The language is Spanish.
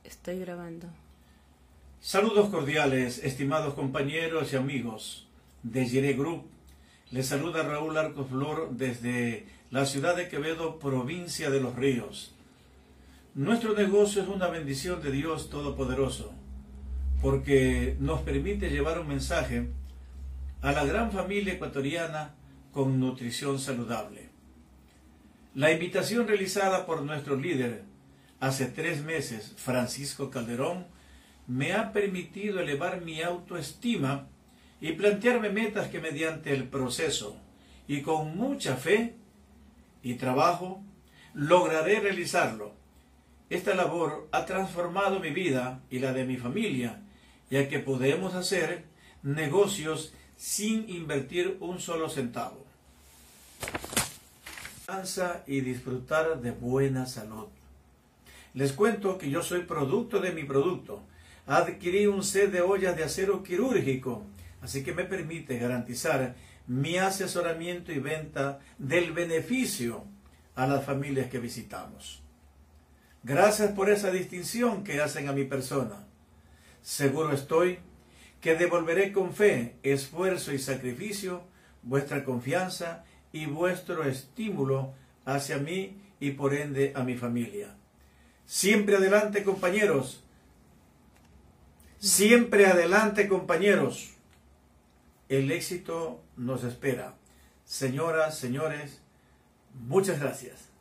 Estoy grabando. Saludos cordiales, estimados compañeros y amigos de Jiré Group. Les saluda Raúl Arcos Flor desde la ciudad de Quevedo, provincia de Los Ríos. Nuestro negocio es una bendición de Dios Todopoderoso, porque nos permite llevar un mensaje a la gran familia ecuatoriana con nutrición saludable. La invitación realizada por nuestro líder hace 3 meses, Francisco Calderón, me ha permitido elevar mi autoestima y plantearme metas que mediante el proceso y con mucha fe y trabajo lograré realizarlo. Esta labor ha transformado mi vida y la de mi familia, ya que podemos hacer negocios sin invertir un solo centavo. Y disfrutar de buena salud. Les cuento que yo soy producto de mi producto. Adquirí un set de ollas de acero quirúrgico, así que me permite garantizar mi asesoramiento y venta del beneficio a las familias que visitamos. Gracias por esa distinción que hacen a mi persona. Seguro estoy que devolveré con fe, esfuerzo y sacrificio vuestra confianza y vuestro estímulo hacia mí y por ende a mi familia. Siempre adelante, compañeros. Siempre adelante, compañeros. El éxito nos espera. Señoras, señores, muchas gracias.